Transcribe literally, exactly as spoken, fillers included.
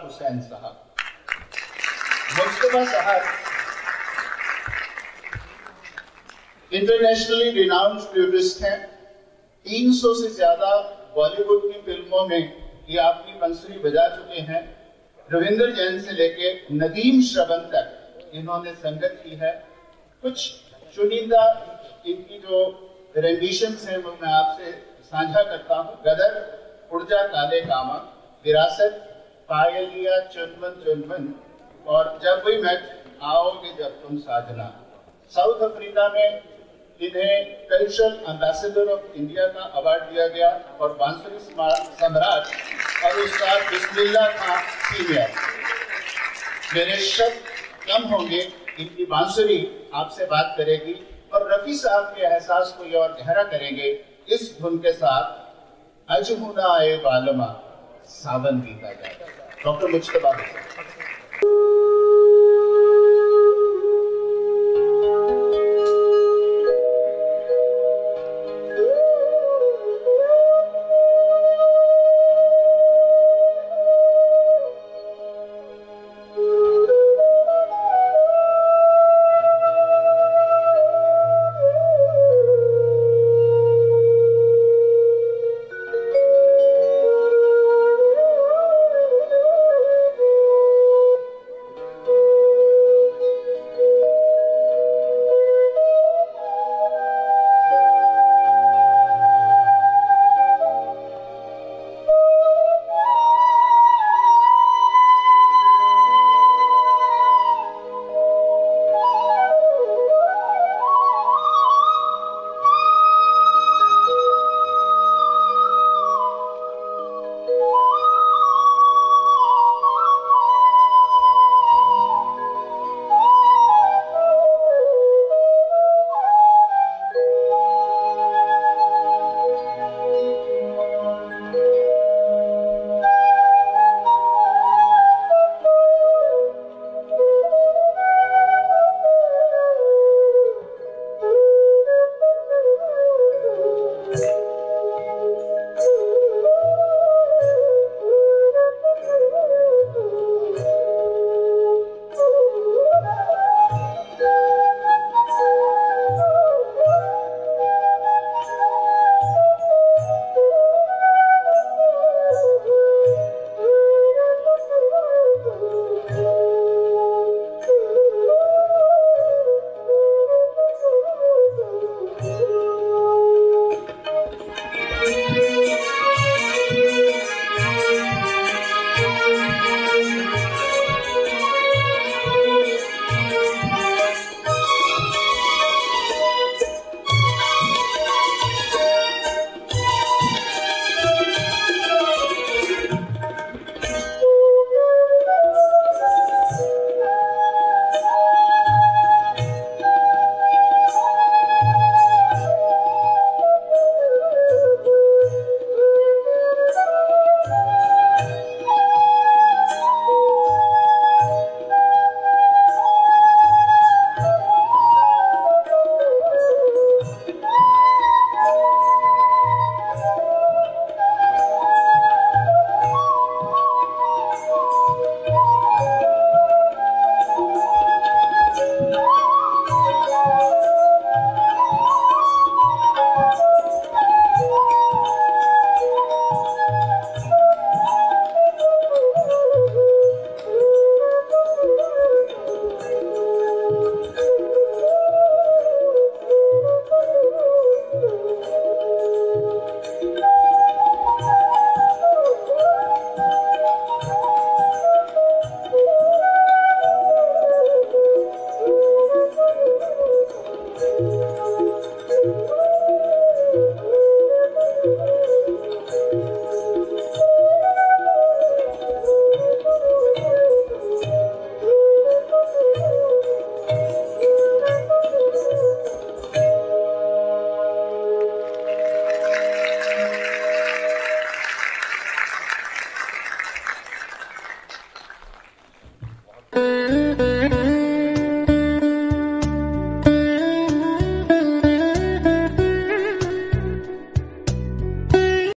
हुसैन साहब। मुज्तबा साहब internationally renowned flautist हैं। तीन सौ से ज्यादा बॉलीवुड की फिल्मों में ये अपनी बंसुरी बजा चुके हैं। रविंद्र जैन से लेके नदीम श्रवण तक इन्होंने संगत की है। कुछ चुनिंदा इनकी जो रेंडिशंस हैं वो मैं आपसे साझा करता हूँ। गदर, उड़जा काले कामा, विरासत, पायलिया चुनमन चुनमन और जब भी मैं आओगे जब तुम साजना। साउथ अफ्रीका में इन्हें कल्चरल एम्बेसडर ऑफ इंडिया का अवार्ड दिया गया और बांसुरी सम्राट और उस्ताद बिस्मिल्लाह खां सीनियर। मेरे शब्द कम होंगे, इनकी बांसुरी आपसे बात करेगी और रफी साहब के एहसास को ये और गहरा करेंगे इस धुन के साथ। अजहुना ए बालमा सावन बीता जाए। डॉक्टर मुज्तबा हुसैन।